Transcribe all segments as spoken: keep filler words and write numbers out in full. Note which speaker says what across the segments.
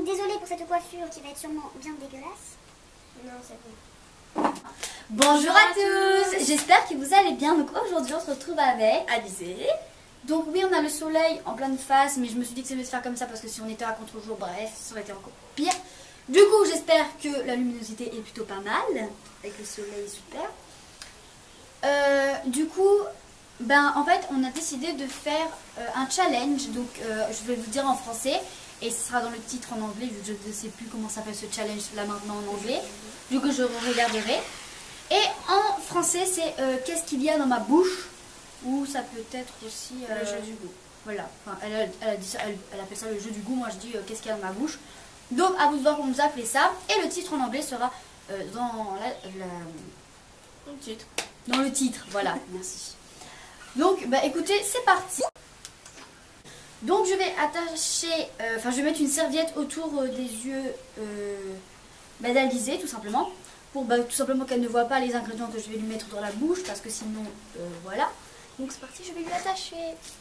Speaker 1: Donc désolée pour cette coiffure qui va être sûrement bien dégueulasse. Non, c'est bon.
Speaker 2: Bonjour à tous, j'espère que vous allez bien. Donc aujourd'hui on se retrouve avec
Speaker 3: Alizé.
Speaker 2: Donc oui, on a le soleil en pleine face, mais je me suis dit que c'est mieux de faire comme ça parce que si on était à contre-jour, bref, ça aurait été encore pire. Du coup, j'espère que la luminosité est plutôt pas mal, avec le soleil super. Euh, du coup, ben en fait, on a décidé de faire euh, un challenge. Donc, euh, je vais vous dire en français et ce sera dans le titre en anglais, vu que je ne sais plus comment s'appelle ce challenge là maintenant en anglais. Du coup, je regarderai. Et en français, c'est euh, qu'est-ce qu'il y a dans ma bouche, ou ça peut être aussi euh,
Speaker 3: le jeu du goût.
Speaker 2: Voilà, enfin, elle, elle, a dit ça, elle, elle appelle ça le jeu du goût. Moi, je dis euh, qu'est-ce qu'il y a dans ma bouche. Donc, à vous de voir comment vous appelez ça. Et le titre en anglais sera euh, dans la, la...
Speaker 3: Le titre.
Speaker 2: Dans le titre, voilà, merci. Donc, bah écoutez, c'est parti. Donc, je vais attacher, euh, enfin, je vais mettre une serviette autour euh, des yeux euh, bah, d'Alizé, tout simplement. Pour bah, tout simplement qu'elle ne voit pas les ingrédients que je vais lui mettre dans la bouche, parce que sinon, euh, voilà. Donc, c'est parti, je vais lui attacher.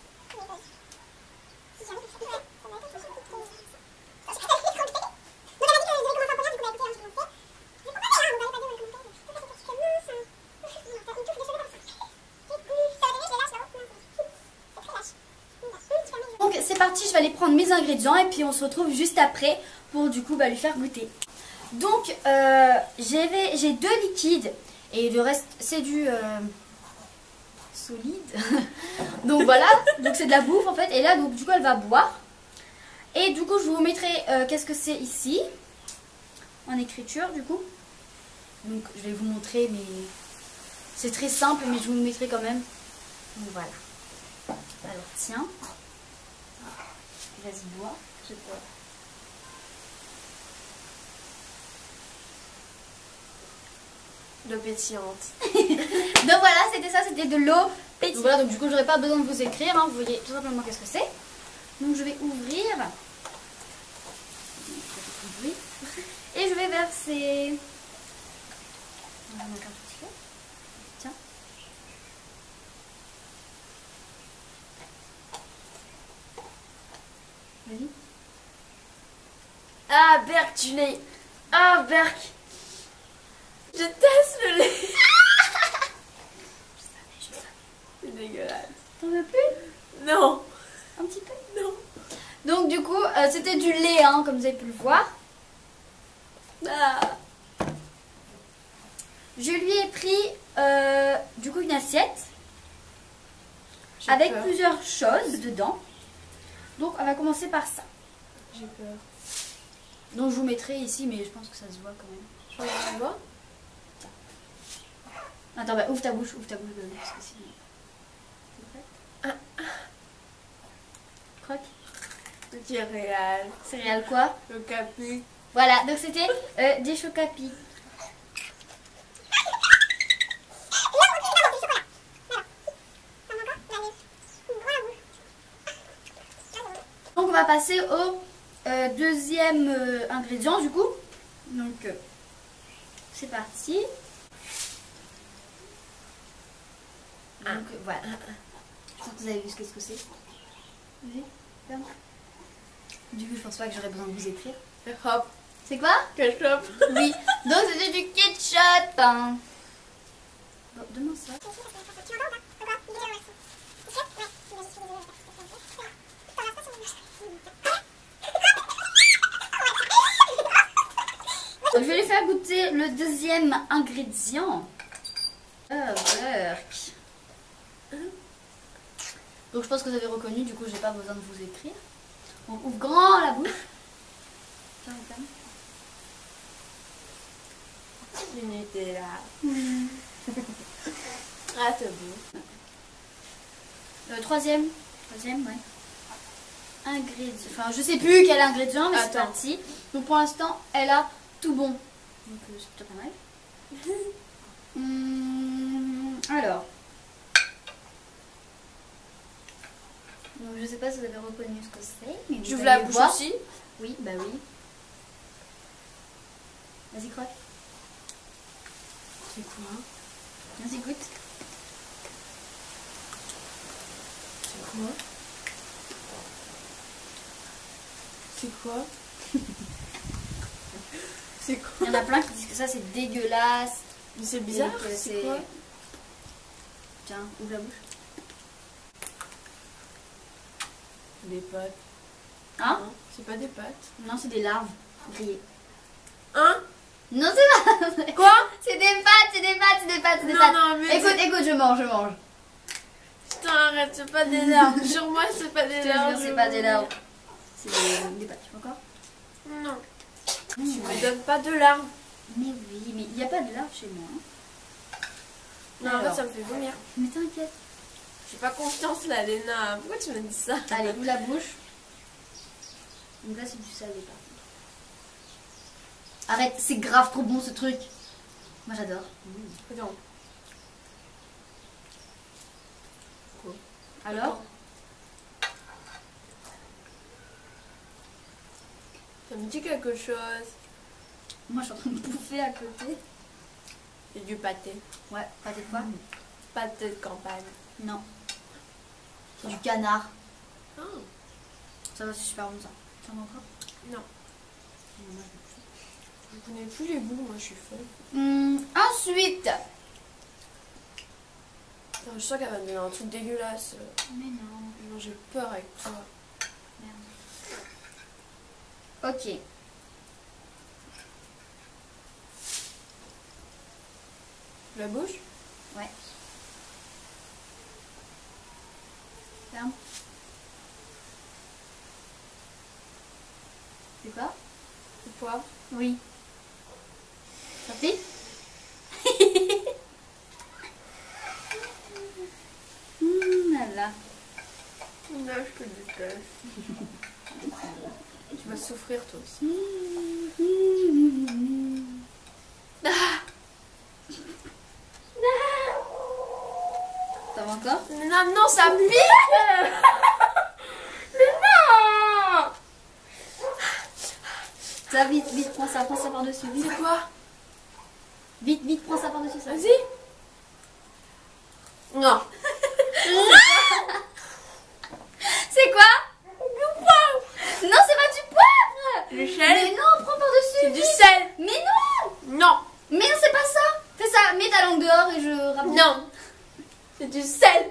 Speaker 2: Donc c'est parti, je vais aller prendre mes ingrédients et puis on se retrouve juste après pour du coup bah, lui faire goûter. Donc euh, j'ai deux liquides et le reste c'est du euh, solide. Donc voilà, donc c'est de la bouffe en fait. Et là donc du coup elle va boire. Et du coup je vous mettrai euh, qu'est-ce que c'est ici en écriture du coup. Donc je vais vous montrer, mais c'est très simple, mais je vous le mettrai quand même. Donc voilà. Alors tiens. Vas-y, bois. Je bois.
Speaker 3: L'eau pétillante.
Speaker 2: Donc voilà, c'était ça, c'était de l'eau pétillante. Voilà, donc du coup, j'aurais pas besoin de vous écrire. Hein, vous voyez tout simplement qu'est-ce que c'est. Donc je vais ouvrir. Et je vais verser. On va mettre un petit peu. Tiens. Vas-y.
Speaker 3: Ah, Berk, du lait. Ah, Berk. Je teste le lait.
Speaker 2: Je savais, je savais.
Speaker 3: C'est dégueulasse.
Speaker 2: T'en veux plus?
Speaker 3: Non.
Speaker 2: Un petit peu?
Speaker 3: Non.
Speaker 2: Donc du coup, euh, c'était du lait, hein, comme vous avez pu le voir.
Speaker 3: Ah.
Speaker 2: Je lui ai pris euh, du coup une assiette avec
Speaker 3: peur.
Speaker 2: plusieurs choses dedans. Donc on va commencer par ça.
Speaker 3: J'ai peur.
Speaker 2: Donc je vous mettrai ici, mais je pense que ça se voit quand même.
Speaker 3: Je regarde moi.
Speaker 2: Attends, bah, ouvre ta bouche, ouvre ta bouche, bébé, parce que sinon... T'es prête?
Speaker 3: Ah.
Speaker 2: Croque.
Speaker 3: Le céréales.
Speaker 2: Céréales quoi?
Speaker 3: Le capi.
Speaker 2: Voilà, donc c'était euh, des chocapis. Donc on va passer au euh, deuxième euh, ingrédient du coup. Donc euh, c'est parti. Donc euh, voilà. Je pense que vous avez vu ce que c'est. Vas-y, ferme. Du coup je pense pas que j'aurais besoin de vous écrire.
Speaker 3: Hop.
Speaker 2: C'est quoi?
Speaker 3: Ketchup.
Speaker 2: Oui, donc c'était du ketchup. Hein. Bon, demande ça. Je vais lui faire goûter le deuxième ingrédient. Euh, Berk. Donc je pense que vous avez reconnu, du coup j'ai pas besoin de vous écrire. On ouvre grand la bouche. Ferme, ferme.
Speaker 3: Du Nutella. Ah, c'est beau.
Speaker 2: Le troisième. Troisième, ouais. Ingrédient. Enfin, je sais plus quel ingrédient, mais c'est parti. Donc pour l'instant, elle a tout bon. Donc euh, c'est plutôt pas mal. hum, alors. Donc je sais pas si vous avez reconnu ce que c'est. Mais
Speaker 3: J'ouvre la bouche
Speaker 2: voir.
Speaker 3: aussi.
Speaker 2: Oui, bah oui. Vas-y, croque.
Speaker 3: C'est quoi?
Speaker 2: Vas-y, goûte.
Speaker 3: C'est quoi? C'est quoi? C'est quoi?
Speaker 2: Il y en a plein qui disent que ça c'est dégueulasse.
Speaker 3: Mais c'est bizarre,
Speaker 2: et que
Speaker 3: c'est quoi?
Speaker 2: Tiens, ouvre la bouche.
Speaker 3: Des pâtes.
Speaker 2: Hein?
Speaker 3: Non, c'est pas des pâtes.
Speaker 2: Non, c'est des larves grillées.
Speaker 3: Hein?
Speaker 2: Non, c'est pas vrai.
Speaker 3: Quoi?
Speaker 2: C'est des pâtes, c'est des pâtes, c'est des pâtes, c'est des
Speaker 3: Non,
Speaker 2: pâtes.
Speaker 3: non, mais
Speaker 2: écoute,
Speaker 3: c'est-
Speaker 2: écoute, je mange, je mange.
Speaker 3: Putain, arrête, c'est pas des larves. Sur moi, c'est pas
Speaker 2: Je
Speaker 3: des
Speaker 2: te
Speaker 3: larves.
Speaker 2: jure, c'est
Speaker 3: je
Speaker 2: pas
Speaker 3: veux
Speaker 2: des
Speaker 3: dire.
Speaker 2: larves. C'est des, des pâtes, tu vois encore?
Speaker 3: Non. Tu
Speaker 2: Mmh.
Speaker 3: me donnes pas de larves.
Speaker 2: Mais oui, mais il n'y a pas de larves chez moi. hein.
Speaker 3: Non, en
Speaker 2: Alors.
Speaker 3: fait, ça me fait vomir.
Speaker 2: Mais t'inquiète.
Speaker 3: J'ai pas confiance là, Léna. Pourquoi tu m'as dit ça?
Speaker 2: Allez, ouvre la bouche. Donc là, c'est du salé par contre. Arrête, c'est grave trop bon ce truc. Moi j'adore. Mmh.
Speaker 3: Non.
Speaker 2: Alors?
Speaker 3: Ça me dit quelque chose.
Speaker 2: Moi je suis en train de bouffer à côté.
Speaker 3: C'est du pâté.
Speaker 2: Ouais, pâté de quoi?
Speaker 3: Pâté de campagne.
Speaker 2: Non. C'est du canard.
Speaker 3: Ah.
Speaker 2: Ça va, c'est super bon ça. Tu en as encore?
Speaker 3: Non.
Speaker 2: Non, moi, je
Speaker 3: Je connais plus les goûts, moi je suis folle.
Speaker 2: Hum, ensuite.
Speaker 3: Non, je sens qu'elle va me donner un truc dégueulasse.
Speaker 2: Mais non.
Speaker 3: Non, j'ai peur avec toi.
Speaker 2: Merde. Ok.
Speaker 3: La bouche?
Speaker 2: Ouais. Ferme. C'est quoi?
Speaker 3: Le poivre?
Speaker 2: Oui. Sorti? Hum, là là.
Speaker 3: Non, je te déteste. Tu vas souffrir toi aussi.
Speaker 2: Ça va encore?
Speaker 3: Non, non, ça pique. Mais non.
Speaker 2: Ça, vite, vite, prends ça, prends ça par-dessus, vite.
Speaker 3: C'est quoi?
Speaker 2: Vite, vite, prends ça par-dessus, ça.
Speaker 3: Vas-y. Non.
Speaker 2: C'est quoi? Du poivre. Non, c'est pas du poivre.
Speaker 3: Du
Speaker 2: Mais
Speaker 3: sel?
Speaker 2: non, prends par-dessus.
Speaker 3: C'est du
Speaker 2: vite.
Speaker 3: sel.
Speaker 2: Mais non.
Speaker 3: Non.
Speaker 2: Mais non, c'est pas ça. Fais ça, mets ta langue dehors et je rapporte.
Speaker 3: Non. C'est du sel.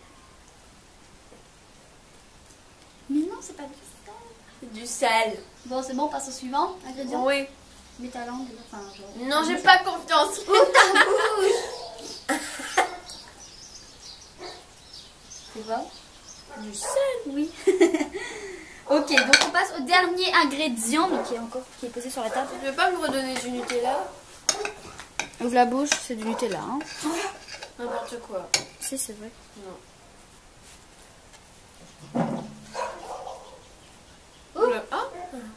Speaker 2: Mais non, c'est pas du ça.
Speaker 3: C'est du sel.
Speaker 2: Bon, c'est bon, on passe au suivant. Ingrédient.
Speaker 3: Oui.
Speaker 2: Mets ta langue. Enfin, genre.
Speaker 3: Non, j'ai pas confiance.
Speaker 2: C'est quoi?
Speaker 3: Du sel.
Speaker 2: Oui. Ok, donc on passe au dernier ingrédient, donc qui est encore qui est posé sur la table.
Speaker 3: Tu veux pas me redonner du Nutella?
Speaker 2: Ouvre la bouche, c'est du Nutella. Hein.
Speaker 3: N'importe quoi.
Speaker 2: Si, c'est vrai.
Speaker 3: Non.
Speaker 2: Oh.
Speaker 3: Le... Ah.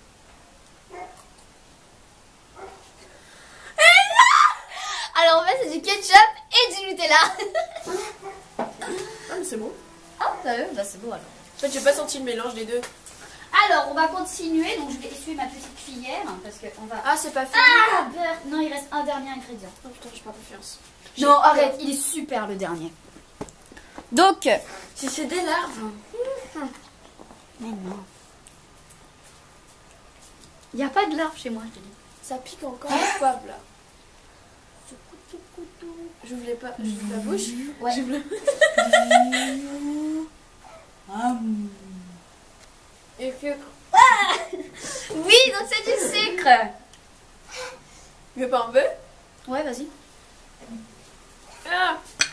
Speaker 2: Alors en fait, c'est du ketchup et du Nutella.
Speaker 3: Ah, mais c'est bon.
Speaker 2: Ah, sérieux? Bah c'est bon alors.
Speaker 3: En fait, j'ai pas senti le mélange des deux.
Speaker 2: Alors, on va continuer. Donc, je vais essuyer ma petite cuillère parce qu'on va.
Speaker 3: Ah, c'est pas fini.
Speaker 2: Ah, beurre. Non, il reste un dernier ingrédient.
Speaker 3: Oh putain, j'ai pas confiance.
Speaker 2: Non, arrête, il est super le dernier. Donc,
Speaker 3: Si c'est des larves.
Speaker 2: mais non. Il n'y a pas de larves chez moi, je te dis.
Speaker 3: Ça pique encore le poivre là. J'ouvre les pas. J'ouvre la bouche.
Speaker 2: Ouais.
Speaker 3: J'ouvre le... Et que...
Speaker 2: Oui, donc c'est du sucre.
Speaker 3: Tu veux pas un peu?
Speaker 2: Ouais, vas-y.
Speaker 3: Ah.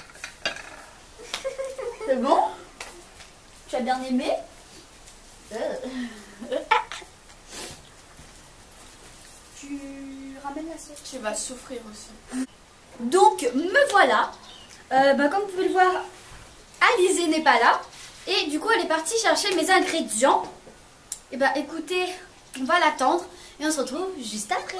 Speaker 2: C'est bon? Tu as bien aimé? Tu ramènes la sauce.
Speaker 3: Tu vas souffrir aussi.
Speaker 2: Donc, me voilà. Euh, bah, comme vous pouvez le voir, Alizée n'est pas là. Et du coup, elle est partie chercher mes ingrédients. Et bah, écoutez, on va l'attendre. Et on se retrouve juste après.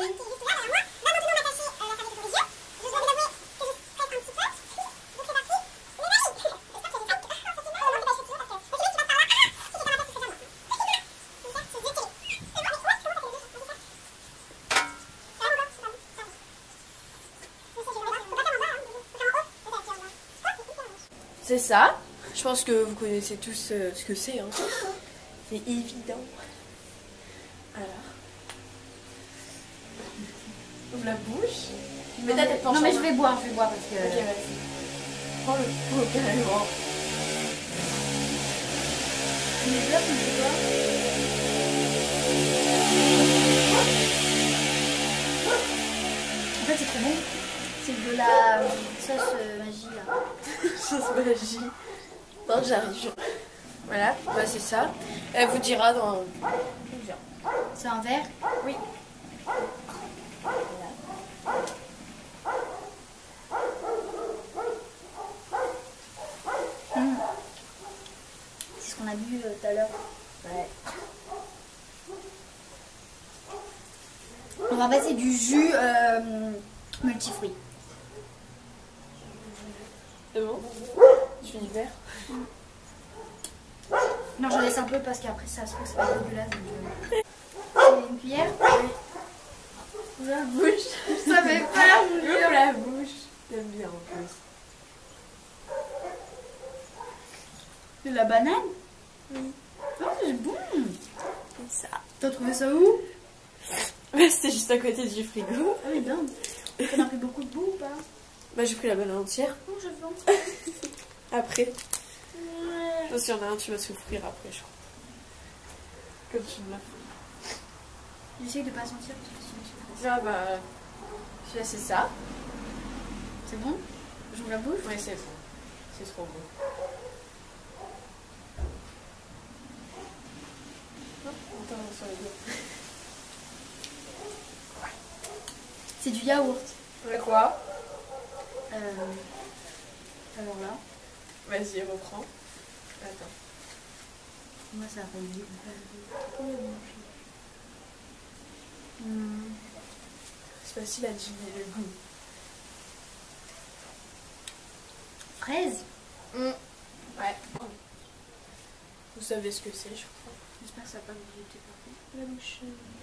Speaker 3: C'est ça. Je pense que vous connaissez tous euh, ce que c'est. Hein. C'est évident. Alors. ouvres la bouche. Mais ta tête
Speaker 2: Non,
Speaker 3: penche
Speaker 2: mais
Speaker 3: en
Speaker 2: je
Speaker 3: bas.
Speaker 2: vais boire, je vais boire parce que.
Speaker 3: Ok, vas-y. Prends le pot carrément.
Speaker 2: Les blocs, on fait quoi? En fait, c'est trop bon. C'est de la euh, sauce euh, magie là.
Speaker 3: Sauce magie. Non, j'arrive. Voilà, bah c'est ça. Elle vous dira dans.
Speaker 2: C'est un verre?
Speaker 3: Oui.
Speaker 2: Mmh. C'est ce qu'on a bu euh, tout à l'heure.
Speaker 3: Ouais.
Speaker 2: Donc en fait, c'est du jus euh, multifruits.
Speaker 3: C'est bon? Je finis le verre.
Speaker 2: Non, j'en laisse un peu parce qu'après ça se trouve c'est pas dégueulasse. donc, euh, C'est une cuillère?
Speaker 3: Ouvre la bouche.
Speaker 2: Ça fait peur, je
Speaker 3: Ouvre la bouche. J'aime bien en plus.
Speaker 2: De la banane?
Speaker 3: Oui.
Speaker 2: Oh, c'est bon!
Speaker 3: C'est ça.
Speaker 2: T'as trouvé ça où?
Speaker 3: Bah, c'était juste à côté du frigo.
Speaker 2: Ah oui, bien. T'en as pris beaucoup de bout ou pas?
Speaker 3: Bah, j'ai pris la banane entière.
Speaker 2: Oh, je viens.
Speaker 3: Après.
Speaker 2: Ouais.
Speaker 3: Parce qu'il y en a un, tu vas souffrir après, je crois. Comme tu me l'as fait.
Speaker 2: J'essaye de pas sentir parce que sinon c'est trop.
Speaker 3: Ah bah. Je laisse ça.
Speaker 2: C'est bon? J'ouvre la bouche?
Speaker 3: Oui, c'est bon. C'est trop bon. Oh, attends, sur les doigts.
Speaker 2: C'est du yaourt.
Speaker 3: Ouais, quoi?
Speaker 2: Euh... Alors là,
Speaker 3: Vas-y, reprends. Attends.
Speaker 2: moi ça relie. Hum.
Speaker 3: C'est facile à deviner le goût.
Speaker 2: Fraise?
Speaker 3: Mmh. Ouais. Vous savez ce que c'est, je crois.
Speaker 2: J'espère que ça va pas vous jeter partout.
Speaker 3: La bouche.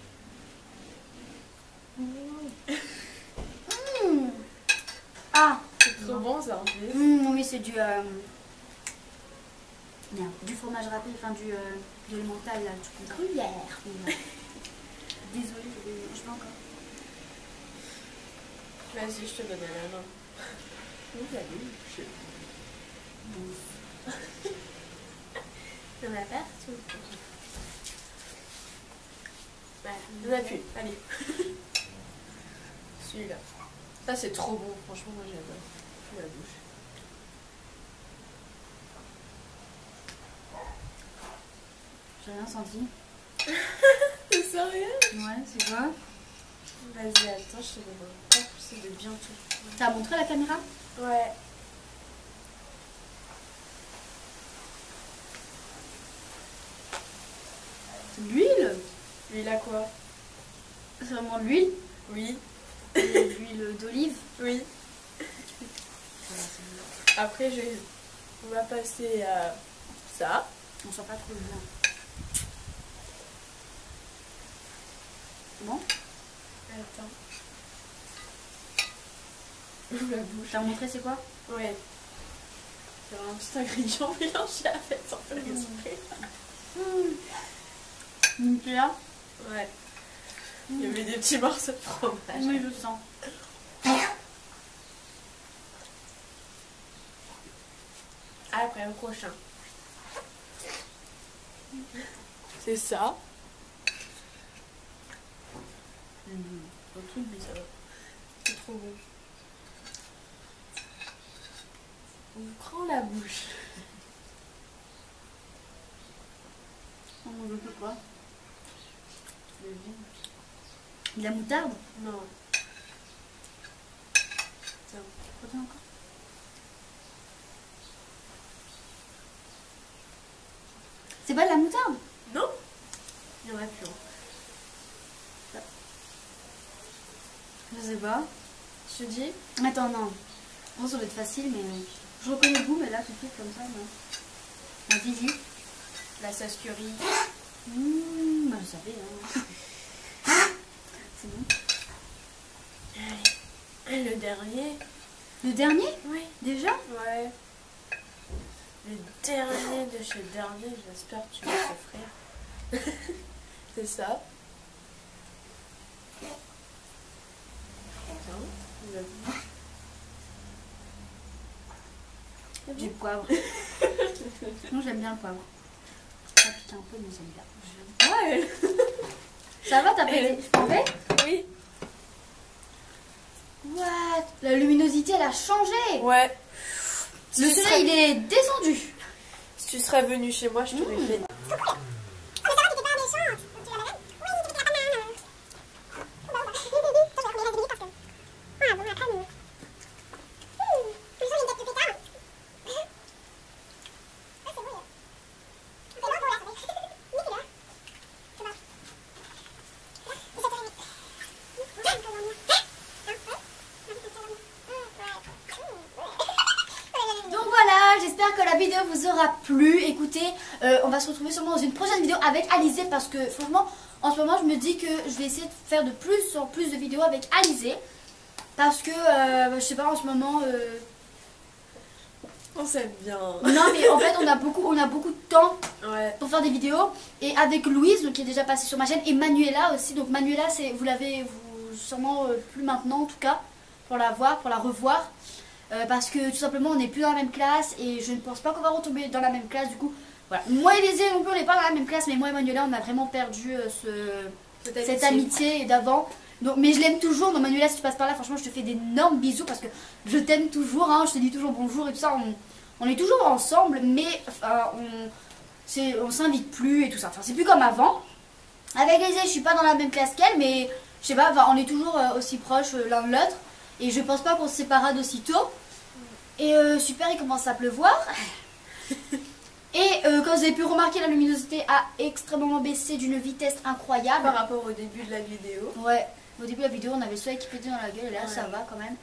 Speaker 2: Mmh. Ah!
Speaker 3: C'est trop bon ça en plus.
Speaker 2: Mmh, non mais c'est du... Euh... Merde, du fromage râpé, enfin du... Euh, de l'emmental là, du gruyère. Désolée, je vais encore.
Speaker 3: Vas-y, je te donne à la main. Oui, la bouche. Il y en a partout. Ouais, il n'y en a plus. Allez. Celui-là. Ça, c'est trop bon. Franchement, moi, j'adore. La bouche.
Speaker 2: J'ai rien senti.
Speaker 3: T'es sérieux?
Speaker 2: Ouais, c'est quoi?
Speaker 3: Vas-y, attends, je te demande pas pousser de bientôt.
Speaker 2: T'as montré la caméra?
Speaker 3: Ouais.
Speaker 2: C'est de l'huile?
Speaker 3: L'huile à quoi?
Speaker 2: C'est vraiment de l'huile?
Speaker 3: Oui.
Speaker 2: De l'huile d'olive?
Speaker 3: Oui. Après, je vais... on va passer à ça.
Speaker 2: On sent pas trop bien. Bon?
Speaker 3: Attends. Ouvre la bouche.
Speaker 2: T'as montré c'est quoi?
Speaker 3: Ouais. C'est un petit ingrédient mélangé à fait sans faire exprès.
Speaker 2: Une cuillère?
Speaker 3: Ouais. Il y avait des petits morceaux de fromage.
Speaker 2: Oui, je sens.
Speaker 3: Après, le prochain. C'est ça.
Speaker 2: Mmh.
Speaker 3: Un truc bizarre. C'est trop bon. On prend la bouche.
Speaker 2: On veut plus quoi?
Speaker 3: Le vin.
Speaker 2: De la moutarde?
Speaker 3: Non. Tiens.
Speaker 2: Attends encore. C'est pas de la moutarde?
Speaker 3: Non. Il y en a plus. Hein.
Speaker 2: Je sais pas.
Speaker 3: Je te dis.
Speaker 2: Attends, non. Bon, ça doit être facile, mais je reconnais le goût, mais là, tout de suite, comme ça, non. Un zizi.
Speaker 3: La sauce curry.
Speaker 2: Mmh, bah, je savais, hein. C'est bon.
Speaker 3: Allez. Le dernier.
Speaker 2: Le dernier?
Speaker 3: Oui.
Speaker 2: Déjà?
Speaker 3: Ouais. Le dernier de chez dernier, j'espère que tu vas t'offrir. C'est ça.
Speaker 2: Du poivre. Moi j'aime bien le poivre. Ça pique un peu mais j'aime bien.
Speaker 3: Ouais.
Speaker 2: Ça va, t'as pété? Je peux enlever?
Speaker 3: Oui.
Speaker 2: What? La luminosité elle a changé.
Speaker 3: Ouais.
Speaker 2: Le soleil
Speaker 3: serais...
Speaker 2: il est descendu.
Speaker 3: Si tu serais venu chez moi, je t'aurais mmh. fait.
Speaker 2: J'espère que la vidéo vous aura plu. Écoutez, euh, on va se retrouver sûrement dans une prochaine vidéo avec Alizé parce que franchement, en ce moment, je me dis que je vais essayer de faire de plus en plus de vidéos avec Alizé parce que, euh, je sais pas, en ce moment... Euh...
Speaker 3: On s'aime bien.
Speaker 2: Non, mais en fait, on a beaucoup, on a beaucoup de temps
Speaker 3: ouais.
Speaker 2: pour faire des vidéos. Et avec Louise, donc, qui est déjà passée sur ma chaîne, et Manuela aussi. Donc Manuela, vous l'avez vous, sûrement euh, plus maintenant en tout cas, pour la voir, pour la revoir. Euh, parce que tout simplement on n'est plus dans la même classe et je ne pense pas qu'on va retomber dans la même classe du coup. Voilà. Moi et Lizzie non plus on n'est pas dans la même classe mais moi et Manuela on a vraiment perdu euh, ce, cette, cette amitié d'avant. Donc, mais je l'aime toujours, donc Manuela si tu passes par là franchement je te fais d'énormes bisous parce que je t'aime toujours, hein, je te dis toujours bonjour et tout ça. On, on est toujours ensemble mais enfin, on s'invite plus et tout ça. Enfin c'est plus comme avant. Avec Lizzie je suis pas dans la même classe qu'elle mais je sais pas, enfin, on est toujours euh, aussi proches euh, l'un de l'autre. Et je pense pas qu'on se séparera d'aussitôt. Et euh, super, il commence à pleuvoir. Et euh, comme vous avez pu remarquer, la luminosité a extrêmement baissé d'une vitesse incroyable.
Speaker 3: Par rapport au début de la vidéo.
Speaker 2: Ouais, au début de la vidéo, on avait le soleil qui pétait dans la gueule. Et là, ouais. Ça va quand même.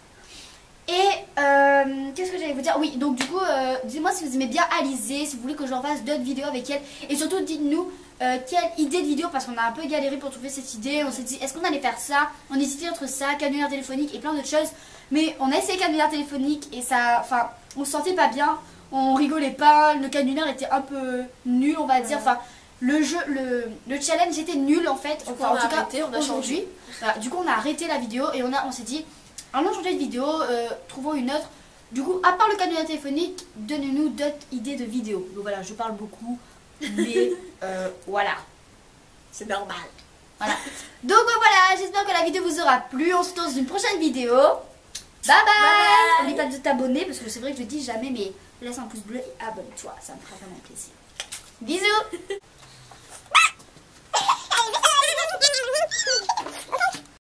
Speaker 2: Et euh, qu'est-ce que j'allais vous dire? Oui, donc du coup, euh, dites-moi si vous aimez bien Alizé, si vous voulez que j'en fasse d'autres vidéos avec elle. Et surtout, dites-nous euh, quelle idée de vidéo, parce qu'on a un peu galéré pour trouver cette idée. On s'est dit, est-ce qu'on allait faire ça? On hésitait entre ça, canular téléphonique et plein d'autres choses. Mais on a essayé canular téléphonique et ça, enfin, on se sentait pas bien. On rigolait pas, le canular était un peu nul, on va dire. Enfin, le jeu, le, le challenge était nul en fait.
Speaker 3: Du coup,
Speaker 2: enfin,
Speaker 3: on
Speaker 2: en
Speaker 3: a
Speaker 2: tout
Speaker 3: arrêté,
Speaker 2: cas,
Speaker 3: on a changé.
Speaker 2: Voilà, du coup, on a arrêté la vidéo et on a, on s'est dit, allons changer de vidéo, euh, trouvons une autre. Du coup, à part le canular téléphonique, donnez-nous d'autres idées de vidéos. Donc voilà, je parle beaucoup, mais euh, voilà.
Speaker 3: C'est normal.
Speaker 2: Voilà. Donc voilà, j'espère que la vidéo vous aura plu. On se retrouve dans une prochaine vidéo. Bye bye. N'oublie pas de t'abonner parce que c'est vrai que je le dis jamais, mais laisse un pouce bleu et abonne-toi. Ça me fera vraiment plaisir. Bisous.